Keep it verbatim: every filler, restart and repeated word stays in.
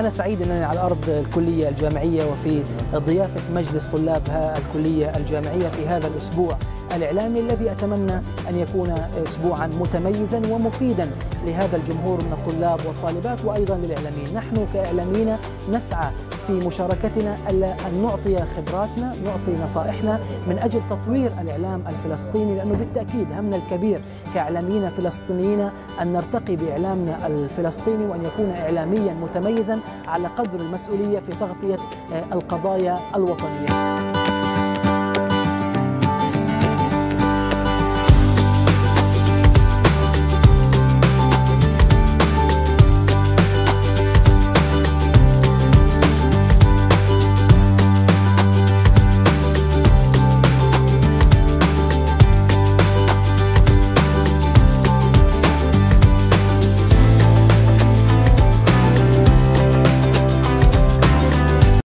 أنا سعيد أنني على أرض الكلية الجامعية وفي ضيافة مجلس طلاب الكلية الجامعية في هذا الأسبوع الإعلامي الذي أتمنى أن يكون أسبوعا متميزا ومفيدا لهذا الجمهور من الطلاب والطالبات وأيضا للإعلاميين. نحن كإعلاميين نسعى في مشاركتنا ألا أن نعطي خبراتنا، نعطي نصائحنا من أجل تطوير الإعلام الفلسطيني، لأنه بالتأكيد همنا الكبير كإعلاميين فلسطينيين أن نرتقي بإعلامنا الفلسطيني وأن يكون إعلاميا متميزا على قدر المسؤولية في تغطية القضايا الوطنية.